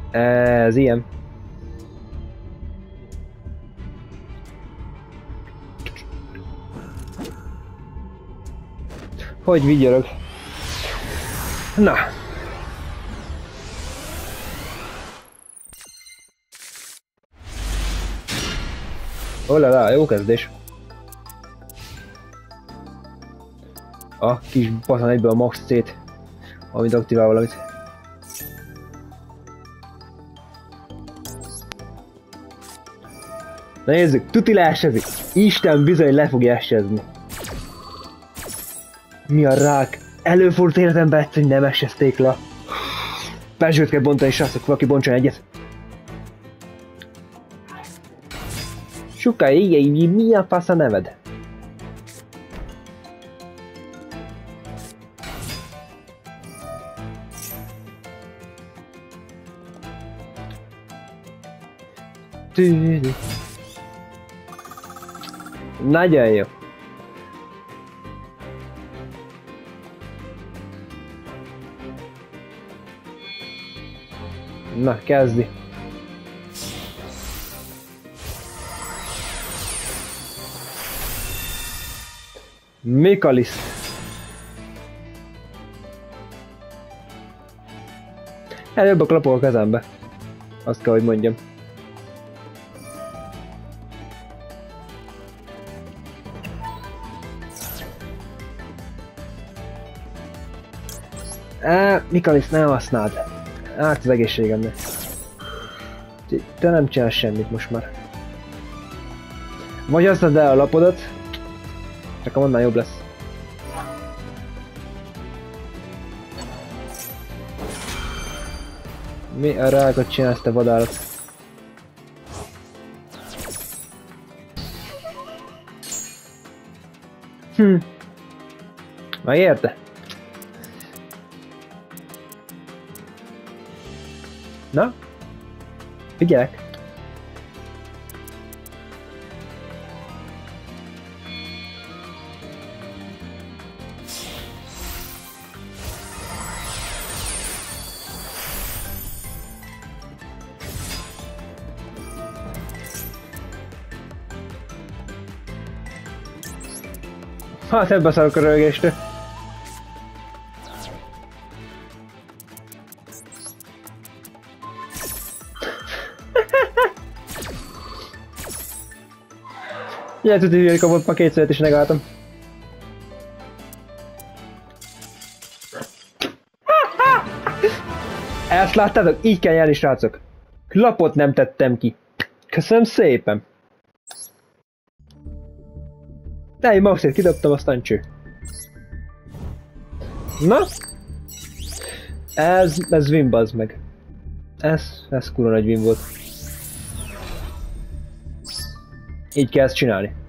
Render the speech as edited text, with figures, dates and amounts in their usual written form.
Ez ilyen. Hogy vigyorog? Na. Olala, jó kezdés. A kis baszan egyből a Max C-t, amit aktivál valamit. Na nézzük, tuti leessezik. Isten bizony le fogja essezni. Mi a rák? Előfordult életemben egyszer, hogy nem essezték le. Pezsőt kell bontani, srácok, valaki bontson egyet. Suka, igen, mi a fasz a neved? Nagyon jó. Na, kezdi. Mikalis. Előbb a klapok a kezembe. Azt kell, hogy mondjam. Mikalis, nem használd. Át az egészségemnek. Te nem csinálsz semmit most már. Vagy használd el a lapodat. Nekem annál jobb lesz. Mi a rákot csinálsz, te vadállat? Megérte? Na? Figyelek! Hát ebbe szarok a rögéstől. Ugye tudod, hogy kapott ma kétszeret is megálltam. Ezt láttátok? Így kell jelni, srácok. Lapot nem tettem ki. Köszönöm szépen. De én Maxét kidobtam, aztán cső. Na? Ez win, bazd meg. Ez kurva nagy win volt. Így kell ezt csinálni.